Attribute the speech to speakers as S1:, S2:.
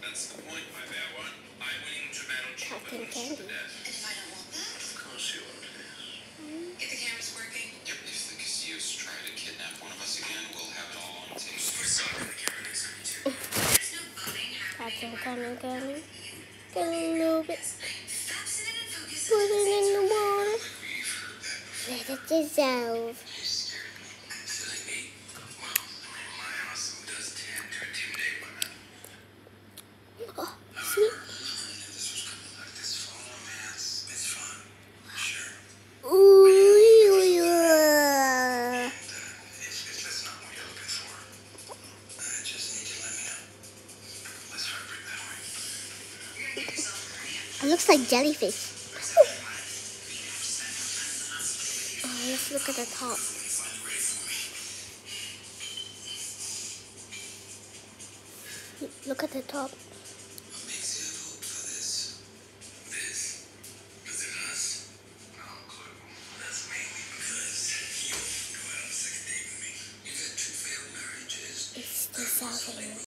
S1: That's the point, my fair one. I win to battle
S2: Cotton candy.
S1: And if I don't want that? Of course you won't. Get the cameras working. Yep, if the Casillas try to kidnap one of us again, we'll have it all on tape. We're stopping the camera next time, too. There's no bombing happening.
S2: Coming. Get a little bit.
S1: Stop sitting and focus.
S2: Put it in the water.
S1: Like we've heard that before.
S2: Let it dissolve.
S1: You scared me. Silly me. Well, my house does tend to intimidate women.
S2: Oh,
S1: However,
S2: sweet.
S1: I knew this was coming like this fall romance. It's fun. Sure.
S2: Ooh.
S1: If that's not what you're looking for, just need to let me know. Let's heartbreak that way. You're gonna give yourself a hand.
S2: It looks like jellyfish. Oh, let's look at the top. Look at the top.
S1: What makes you have hope for this? This? Is it us? No clue. That's mainly because you go out on a second date with me. You've had 2 failed marriages.
S2: It's dissolving.